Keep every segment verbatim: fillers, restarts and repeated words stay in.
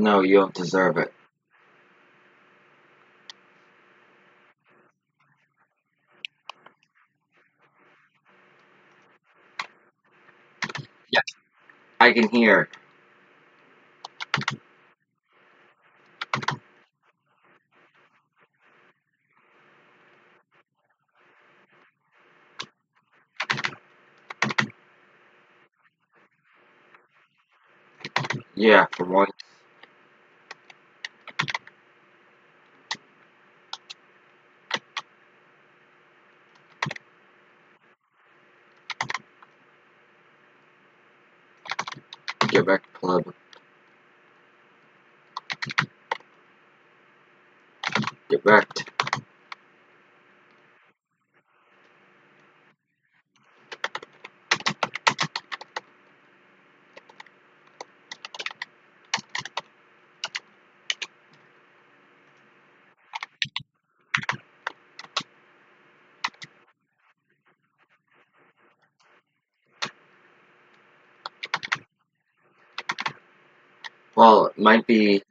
No, you don't deserve it. Yeah, I can hear. Yeah, for once. Get back to club. Get wrecked. Well, it might be.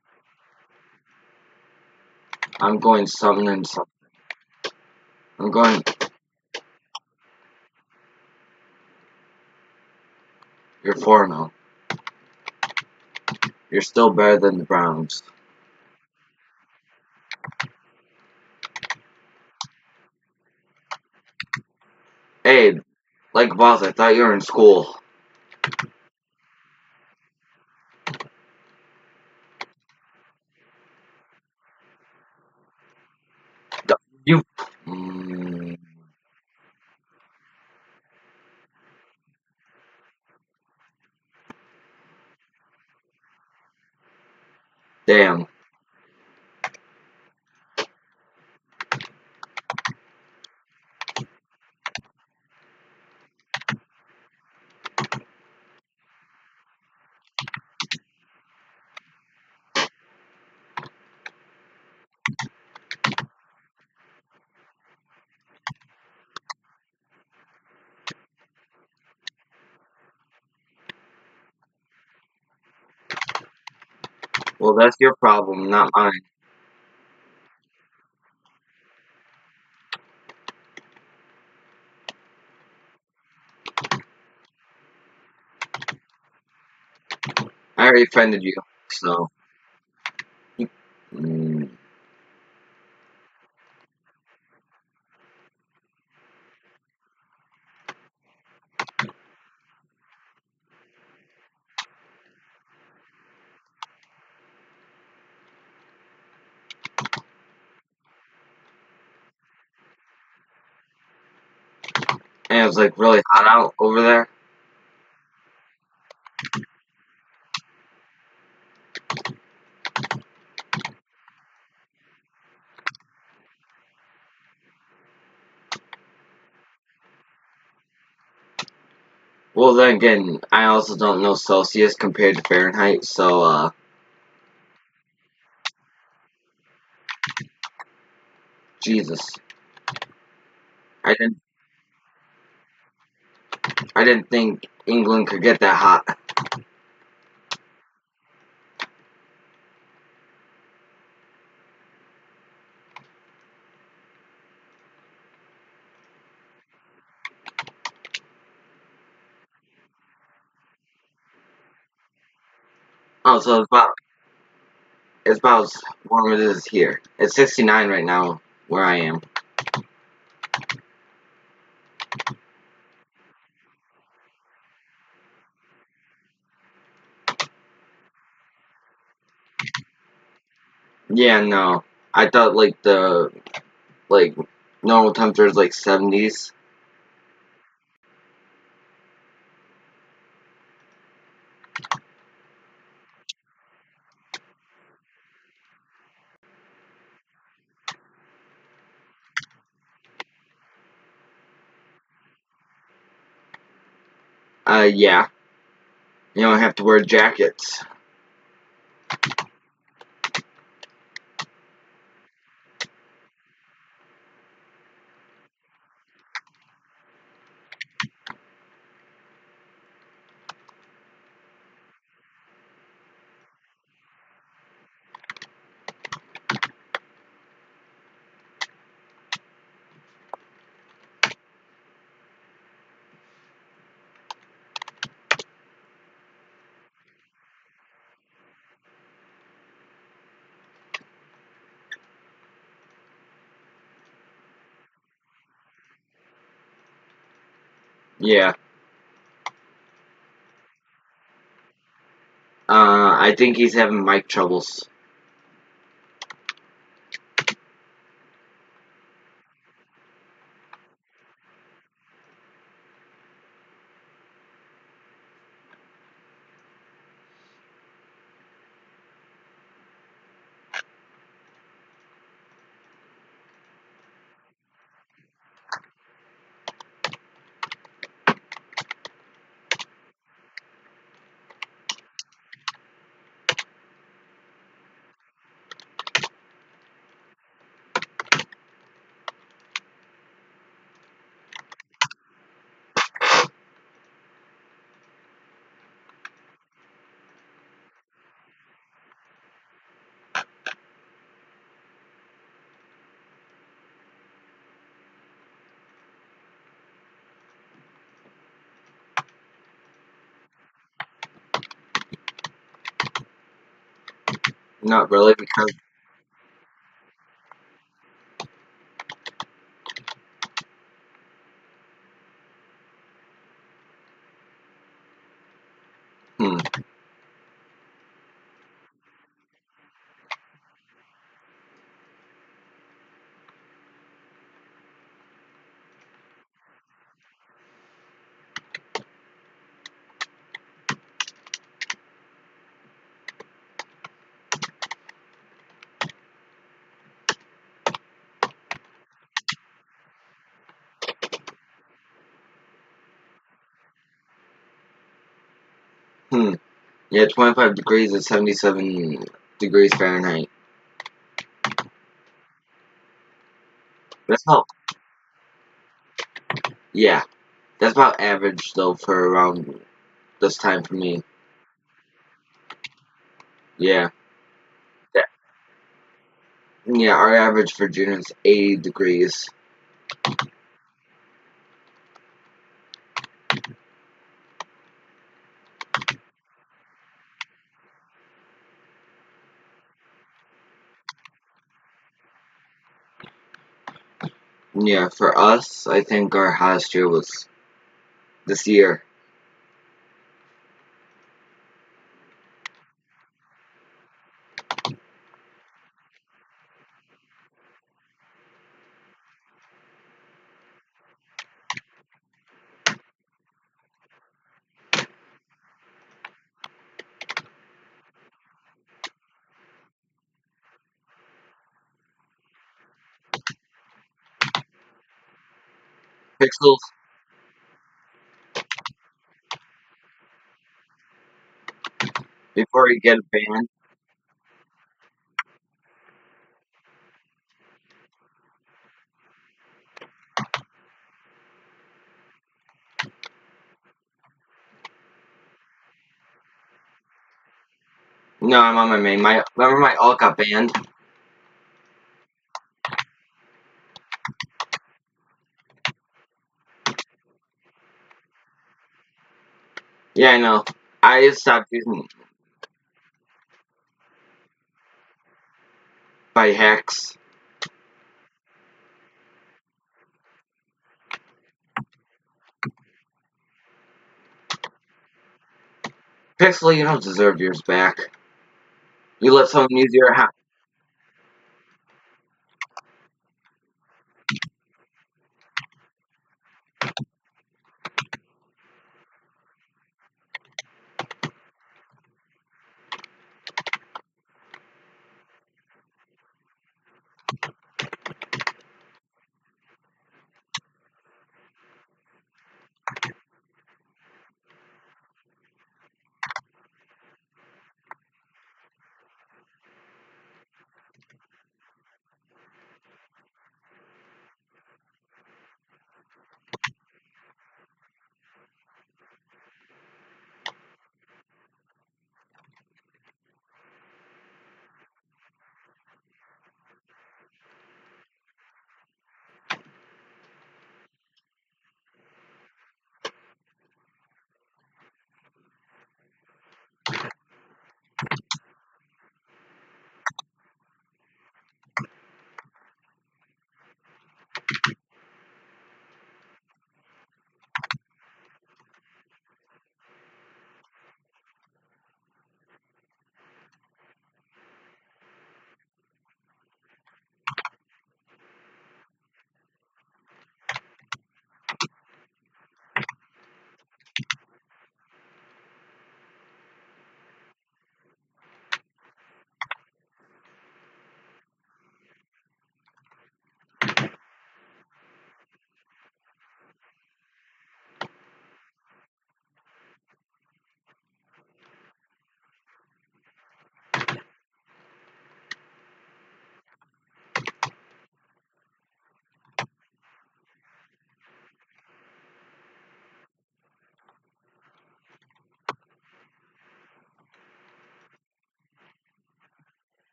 I'm going something and something. I'm going. You're four now. You're still better than the Browns. Hey, like boss, I thought you were in school. You. Mm, damn. Well, that's your problem, not mine. I already offended you, so. Mm, and it was like really hot out over there. Well, then again, I also don't know Celsius compared to Fahrenheit, so, uh. Jesus. I didn't. I didn't think England could get that hot. Oh, so it's about it's about as warm as it is here. It's sixty-nine right now where I am. Yeah, no. I thought like the like normal temperature is like seventies. Uh, yeah. You don't have to wear jackets. Yeah. Uh, I think he's having mic troubles. Not really, because hmm. Hmm. Yeah, twenty-five degrees is seventy-seven degrees Fahrenheit. That's about, yeah, that's about average though for around this time for me. Yeah. Yeah, yeah, our average for June is eighty degrees. Yeah, for us, I think our highest year was this year. Pixels, before you get banned. No, I'm on my main. My remember my alt got banned. Yeah, I know. I stopped using by hacks. Pixel, you don't deserve yours back. You let someone use your hack.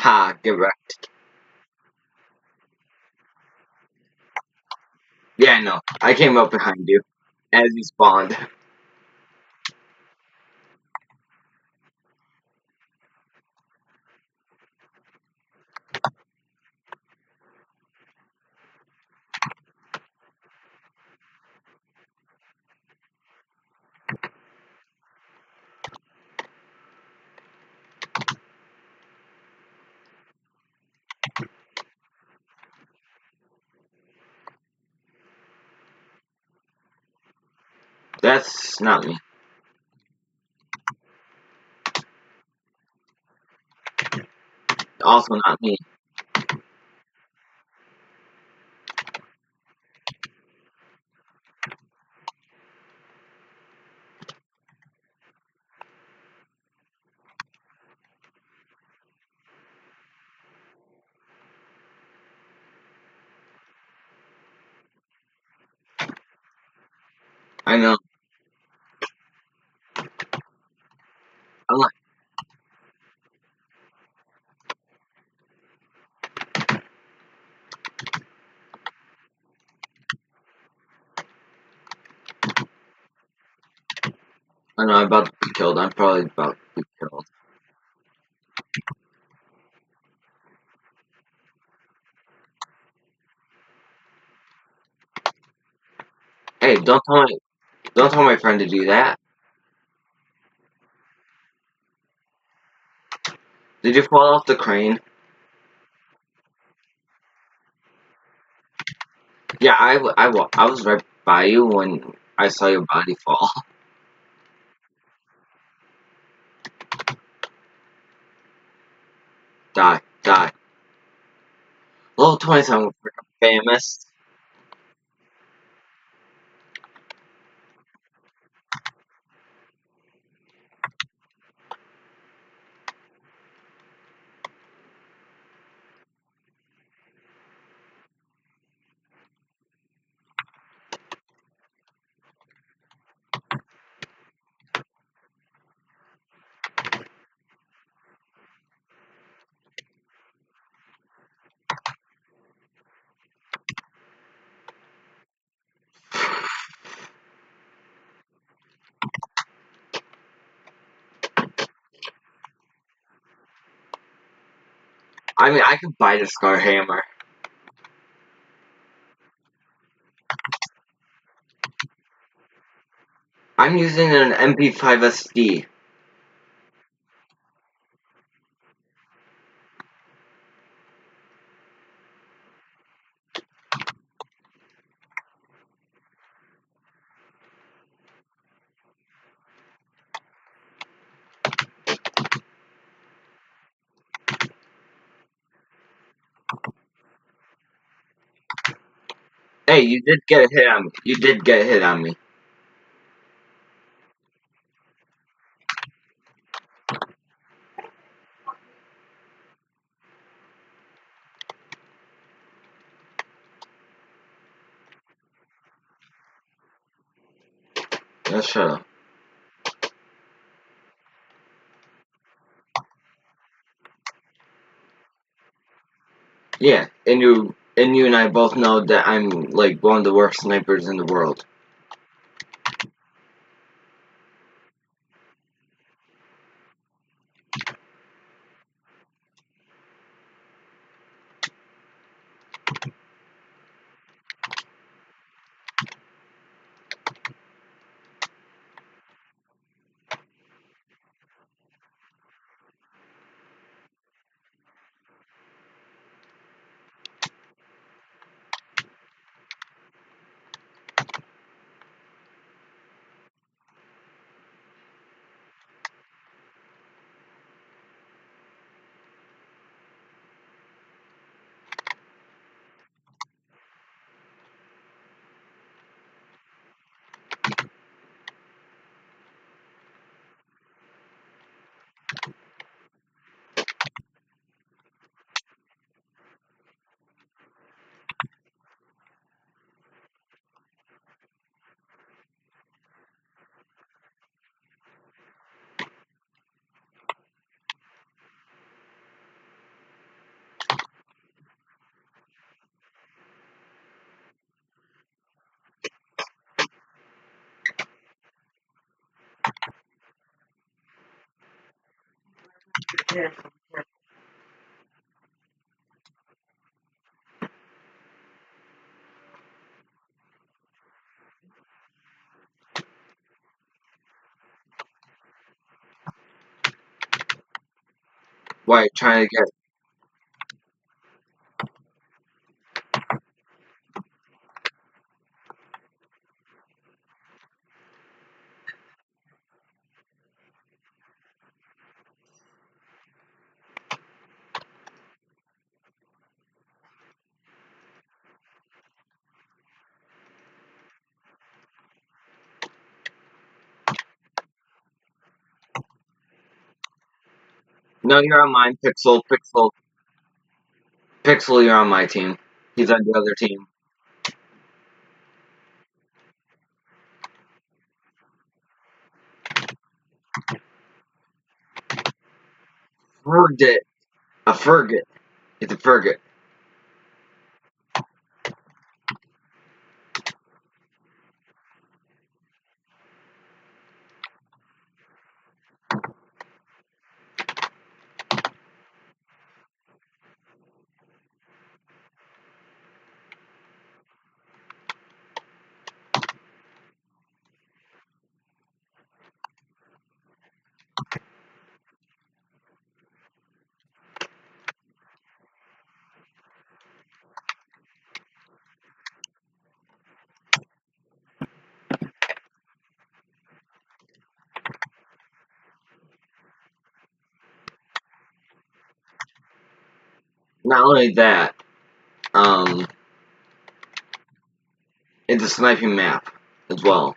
Ha, get wrecked. Yeah, I know. I came up behind you as you spawned. That's not me. Also not me. I know. I'm like, I know I'm about to be killed. I'm probably about to be killed. Hey, don't tell my don't tell my friend to do that. Did you fall off the crane? Yeah, I, w- I, w- I was right by you when I saw your body fall. Die, die. Level twenty-seven, freaking famous. I mean, I could buy the Scar Hammer. I'm using an M P five S D. Hey, you did get a hit on me. You did get a hit on me. Yeah, shut up. Yeah, and you and you and I both know that I'm like one of the worst snipers in the world. Why, trying to get... No, you're on mine, Pixel, Pixel. Pixel, you're on my team. He's on the other team. Fergit. A Fergit. It's a Fergit. Not only that, um, it's a sniping map as well.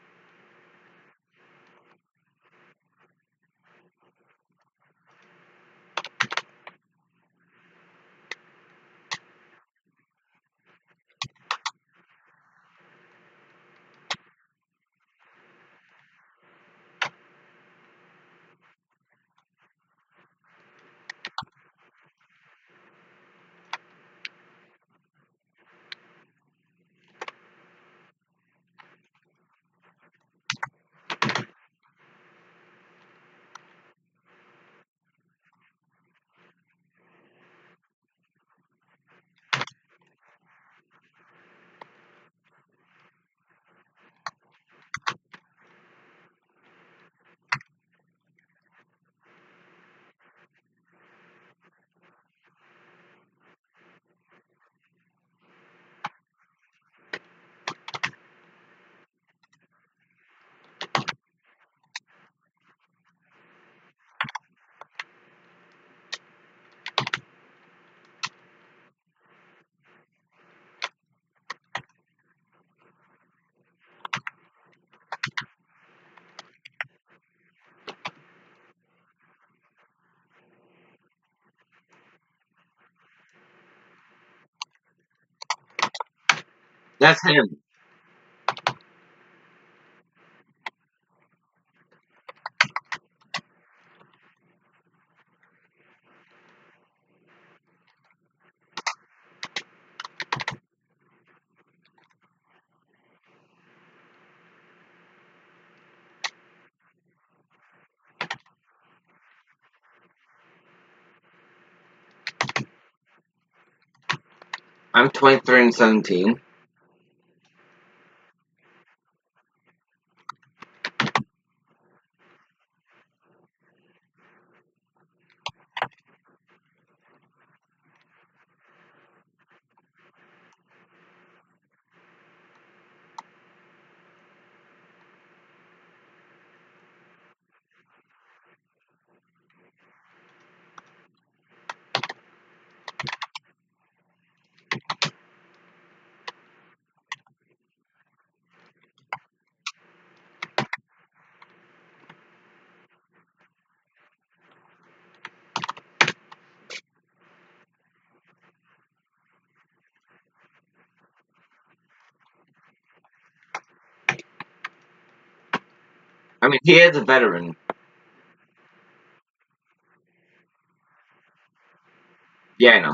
That's him. I'm twenty-three and seventeen. I mean, he is a veteran. Yeah, I know.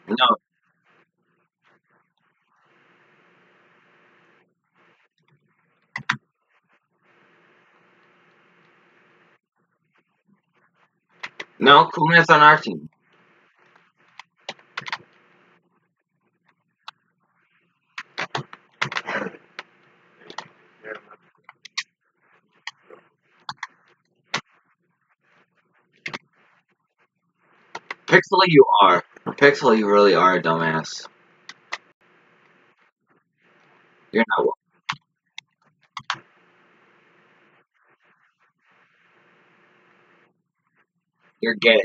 No, no, Kuma's on our team. Pixel, you are. Pixel, you really are a dumbass. You're not. You're gay.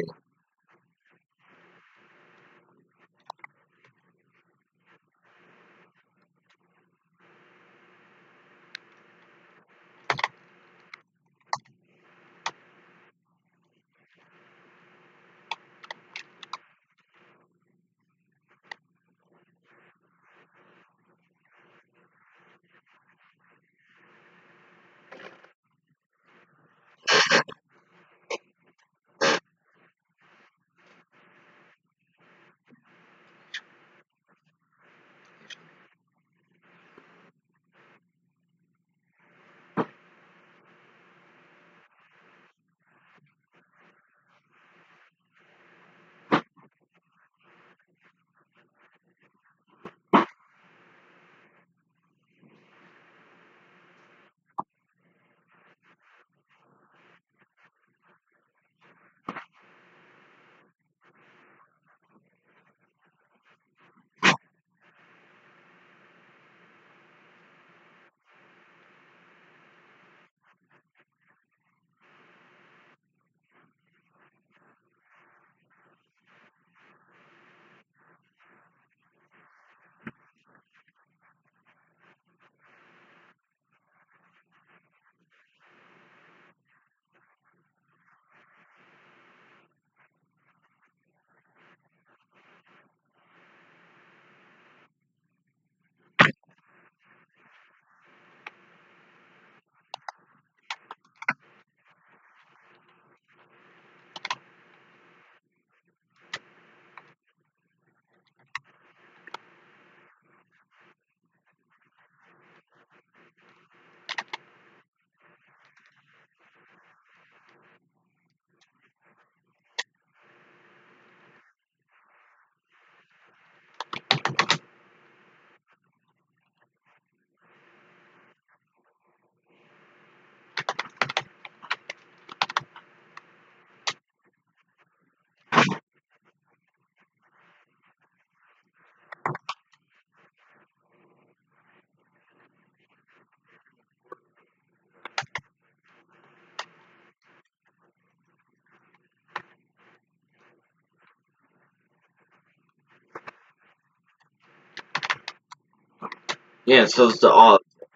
Yeah, so's the all.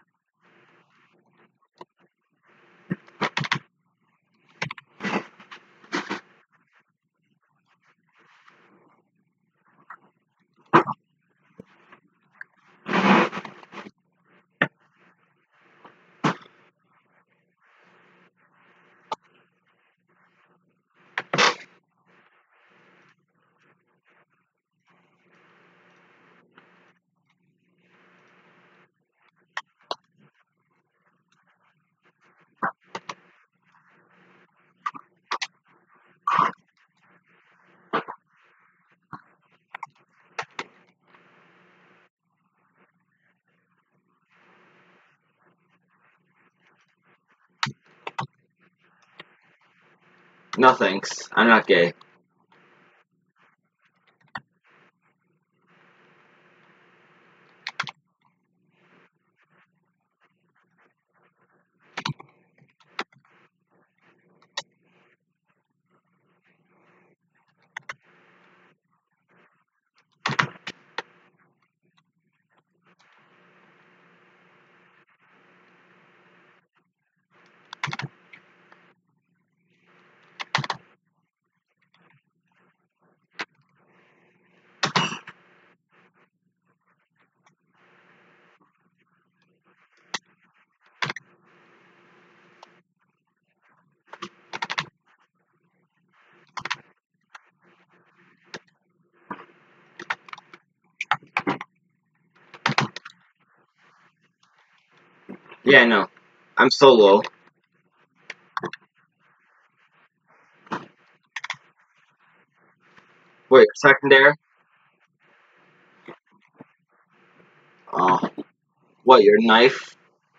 No thanks. I'm not gay. Yeah, no. I'm so low. Wait, secondary? Oh. What, your knife?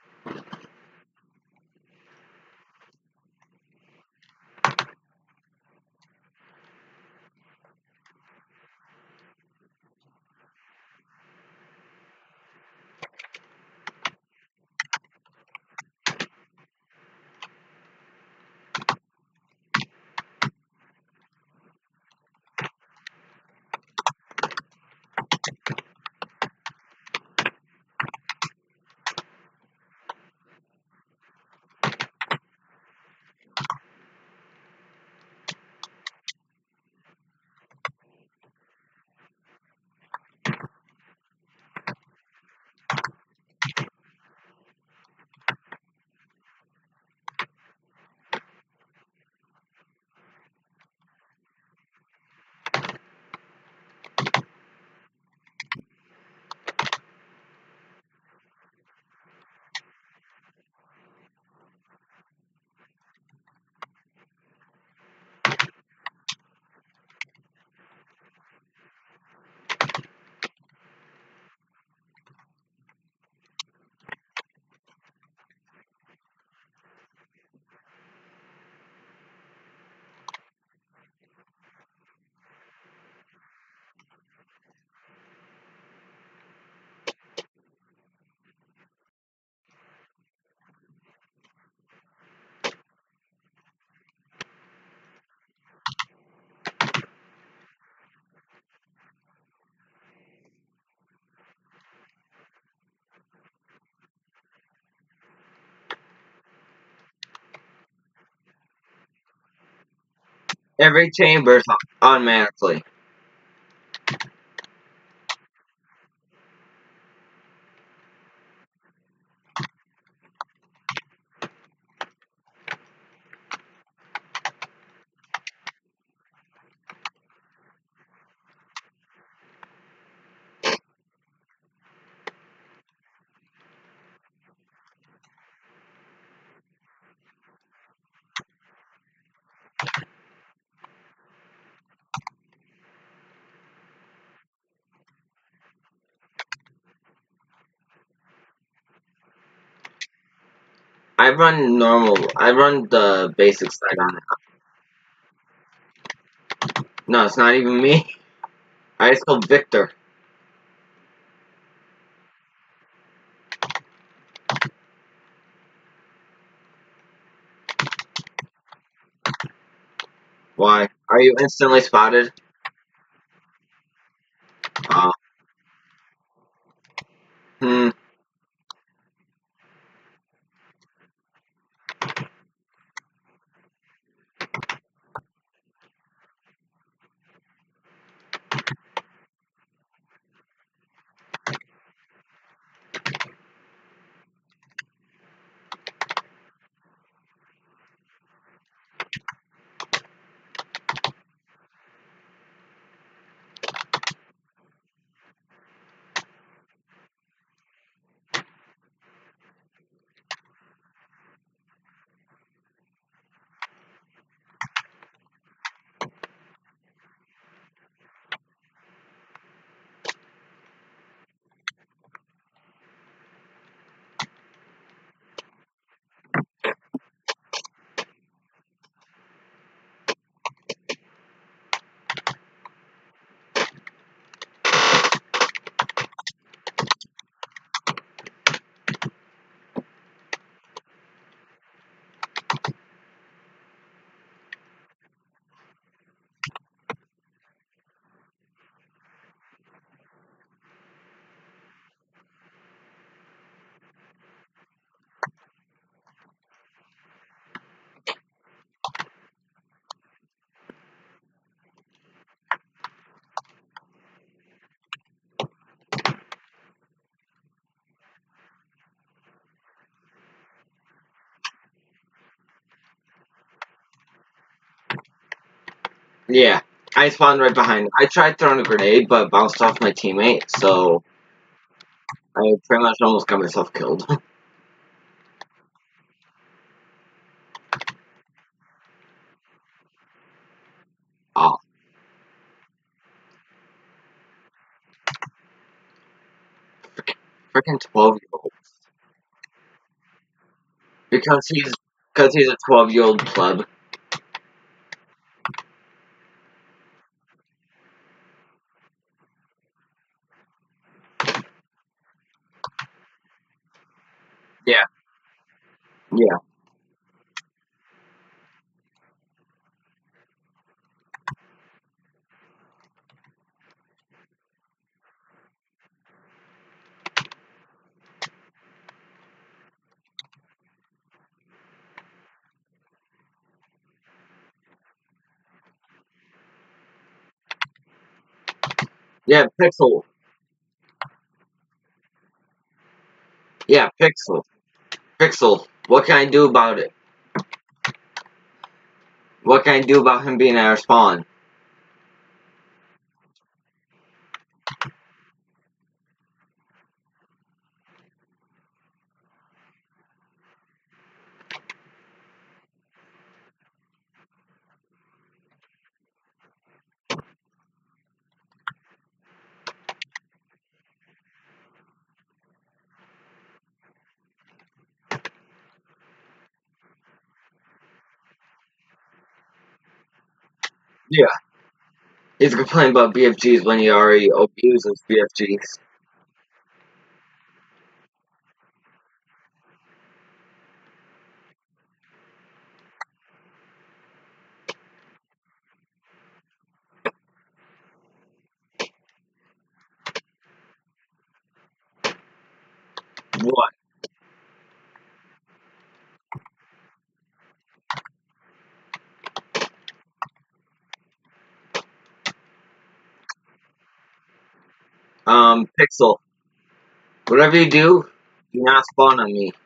Every chamber's automatically. I run normal. I run the basic side on it. No, it's not even me. I just called Victor. Why? Are you instantly spotted? Oh. Hmm. Yeah. I spawned right behind. I tried throwing a grenade, but bounced off my teammate, so I pretty much almost got myself killed. freaking twelve year olds. Because he's because he's a twelve year old pleb. Yeah. Yeah. Yeah, Pixel. Yeah, Pixel. Pixel. What can I do about it? What can I do about him being at our spawn? Yeah. He's complaining about B F Gs when he already abuses B F Gs. What? Um, Pixel. Whatever you do, do not spawn on me.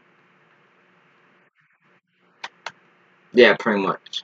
Yeah, pretty much.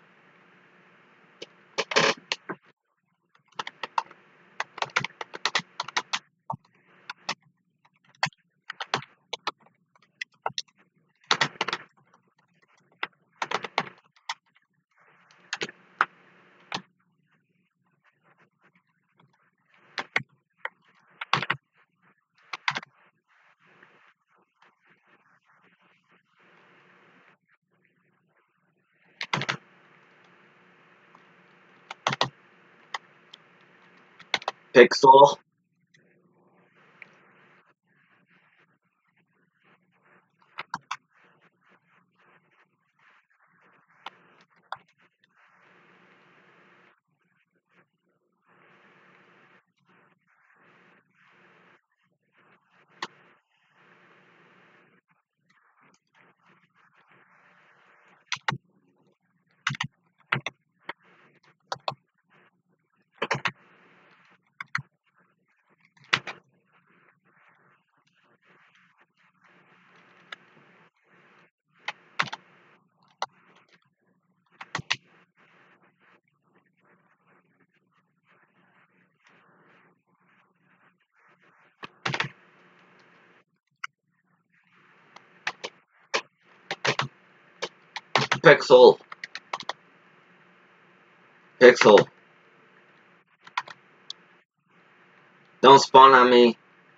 Pixel. Pixel. Pixel. Don't spawn on me.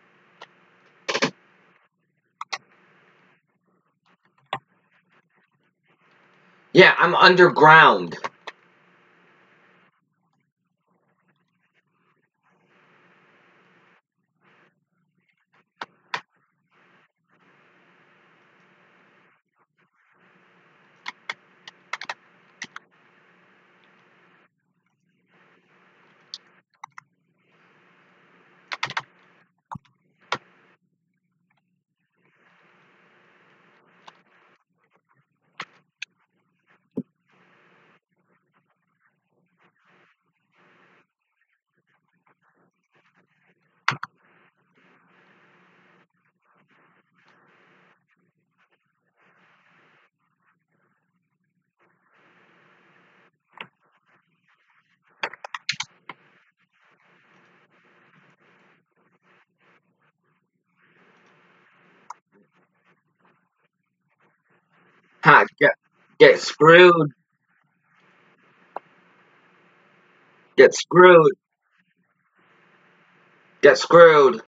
Yeah, I'm underground. Ha, get, get screwed. Get screwed. Get screwed.